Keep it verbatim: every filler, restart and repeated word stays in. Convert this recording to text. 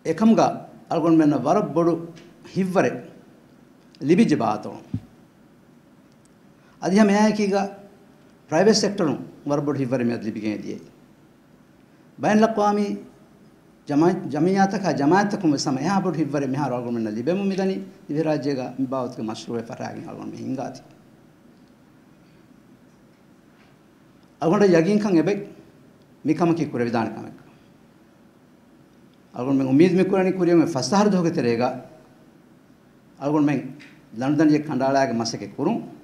එකම්ගා අල්ගොන් මෙන්න වර බොඩු හිව්වරේ ලිබිජ බාතෝ අධිහ මෙයාකීගා private sector වර බොඩු හිව්වරේ මෙත් ලිබිගෙන දියේ බයන් ලක්වාමි ජමා ජමියාතක ජමාතකම සම එහා බොඩු හිව්වරේ මෙහා අල්ගොන් මෙන්න ලිබෙමු මිදනි දිවි රාජ්‍යගා මිබාවත්ක මස්රුවේ ෆරාගින් අල්ගොන් මෙ හින්ගාති අල්ගොන් යගින් කන් එබෙක් මිකම කි කුර විදාන කමක් අල්ගොන් මෙ උමීද් මෙකුරණි කුරියම ෆස්හර දෝගේ තෙරේගා අල්ගොන් මෙ ලන්ඩන් යේ කණ්ඩාලාගේ මසකේ කුරුම්